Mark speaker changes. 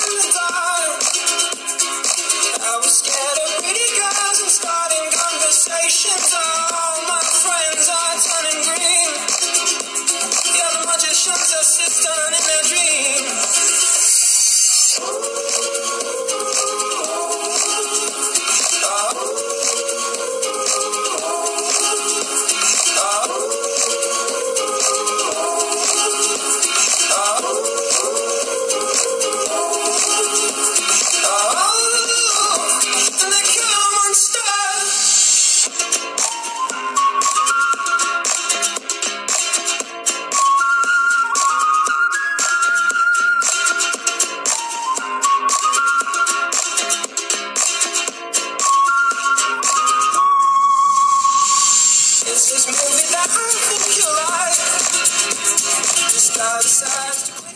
Speaker 1: in the dark. I was scared of pretty girls and starting conversations. All my friends are turning green. The other magicians are still turning their dreams. It's this movie that I think you like. Just decides to